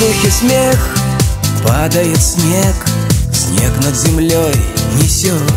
воздухе смех, падает снег, снег над землей несет.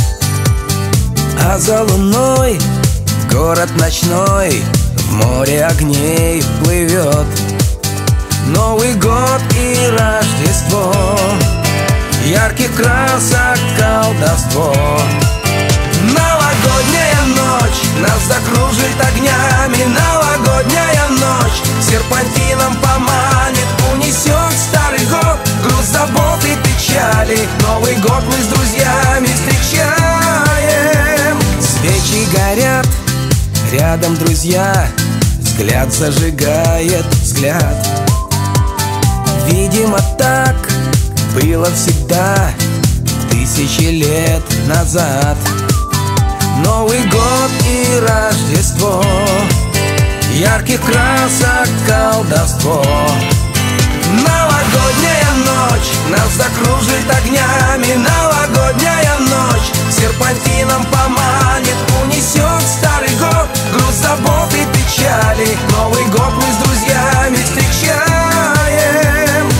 А за луной город ночной в море огней плывет. Новый год и Рождество, ярких красок колдовство. Новогодняя ночь нас закружит огнями, новогодняя ночь серпантином поманит, унесет старый год, груз забот и печали. Новый год мы с друзьями встречаем. Свечи горят, рядом друзья, взгляд зажигает взгляд. Видимо, так было всегда, тысячи лет назад. Новый год и Рождество, ярких красок колдовство. Новогодняя ночь нас закружит огнями, новогодняя ночь серпантином поманит, унесет старый год, груз забот и печали. Новый год мы с друзьями встречаем.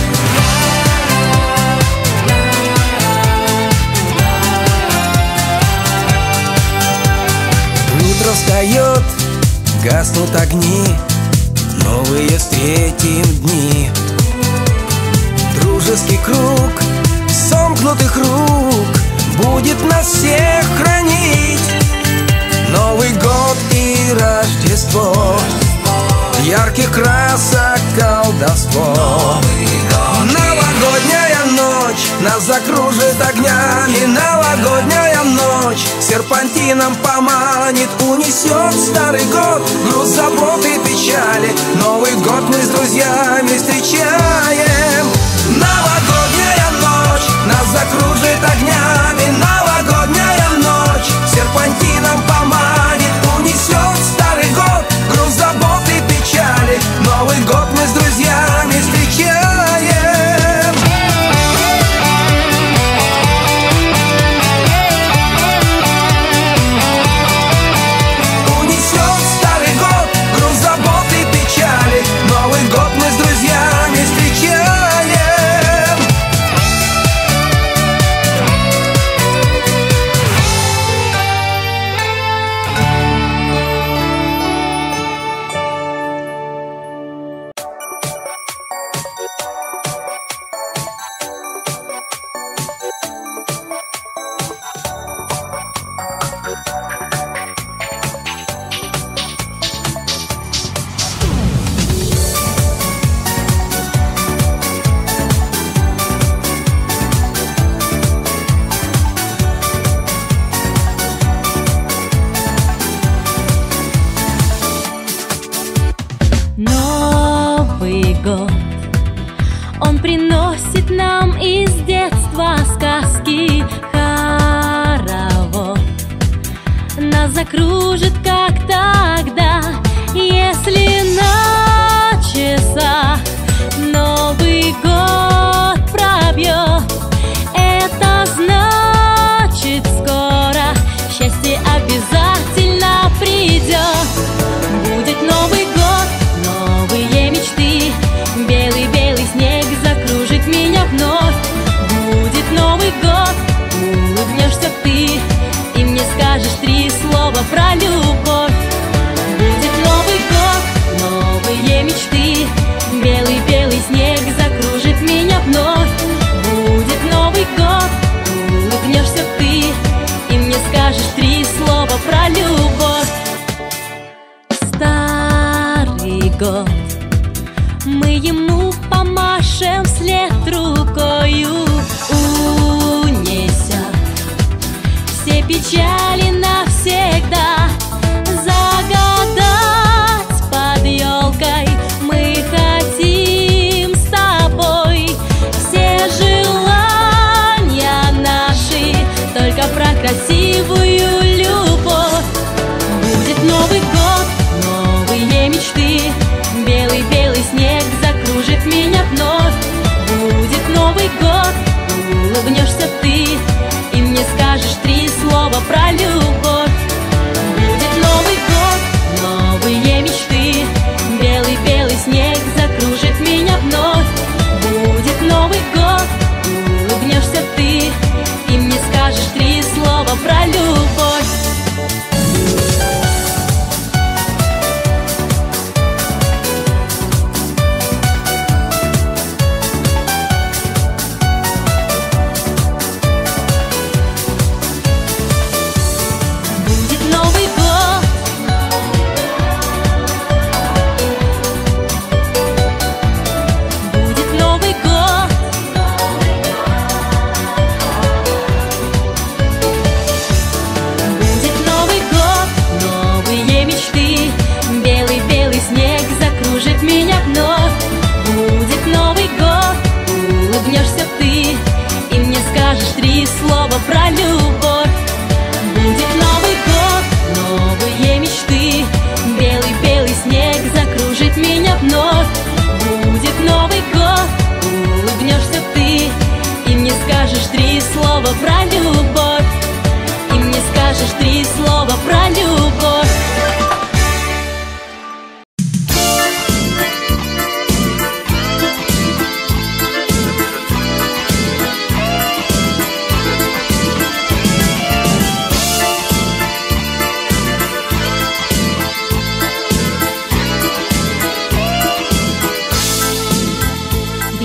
Утро встает, гаснут огни, новые встретим дни. Дружеский круг сомкнутых рук будет нас всех хранить. Новый год и Рождество, ярких красок колдовство. Новогодняя ночь нас закружит огнями, новогодняя ночь серпантином поманит, унесет старый год, груз забот и печали. Новый год мы с друзьями встречаем. Новогодняя ночь нас закружит огнями, новогодняя ночь серпантином поманит, унесет старый год, груз забот и печали. Новый год мы с друзьями встречаем. Унесет старый год, груз забот и печали. Новый год мы с друзьями встречаем. Новый год, он приносит нам из детства сказки хоровод. Нас закружит, как тогда, если на часах Новый год пробьет. Это значит, скоро счастье обязательно придет. Будет Новый год, новые мечты, белый-белый снег закружит меня вновь. Будет Новый год, улыбнешься ты и мне скажешь 3 слова про любовь. Будет Новый год, новые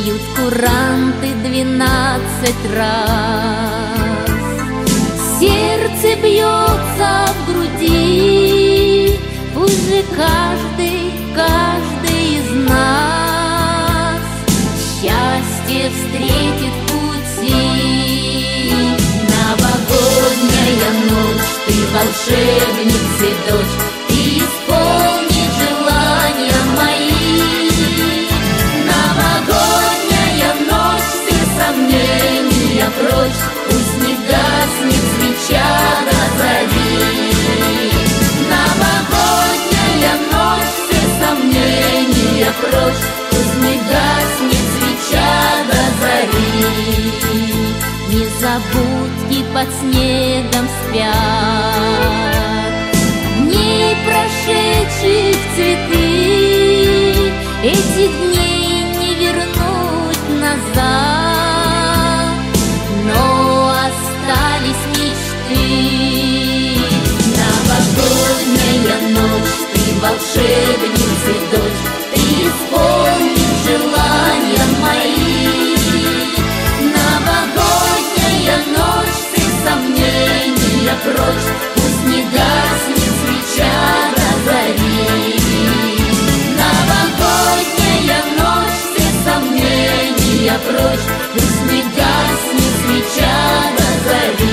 Бьют куранты 12 раз. Сердце бьется в груди, пусть же каждый из нас счастье встретит в пути. Новогодняя ночь, ты волшебница, дочь, ты исполнишь желания мои. Новогодняя ночь, все сомнения прочь, пусть не гаснет свеча до зари. Новогодняя ночь, все сомнения прочь, пусть не гаснет свеча до зари. Незабудки под снегом спят, дней прошедших цветы, этих дней не вернуть назад, но остались мечты. Новогодняя ночь, ты волшебница, дочь, ты исполнишь желания мои. Новогодняя ночь, все сомнения прочь, пусть не гаснет свеча до зари. Новогодняя ночь, все сомнения прочь, пусть не гаснет свеча до зари.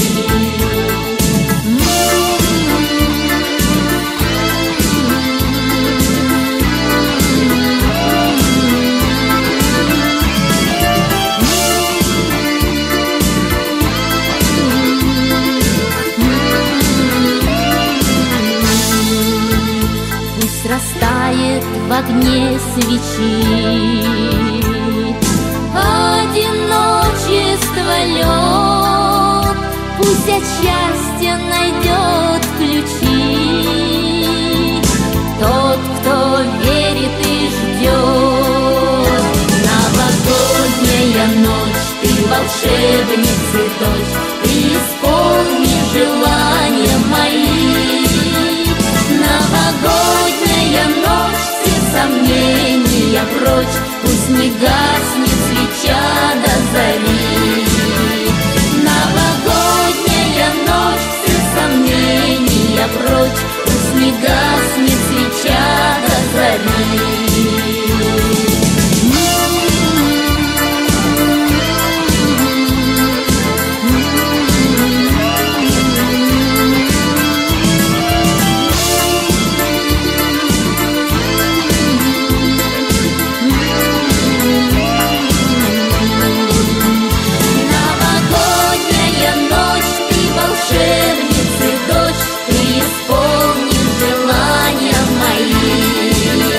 Растает в огне свечи одиночество лед, пусть от счастья найдет ключи тот, кто верит и ждет. Новогодняя ночь, ты волшебница, дочь, ты исполнишь желания мои. Новогодняя ночь, все сомнения прочь, пусть не гаснет свеча до зари. Новогодняя ночь, все сомнения прочь, пусть не гаснет свеча до зари.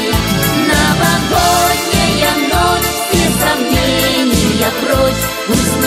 Пусть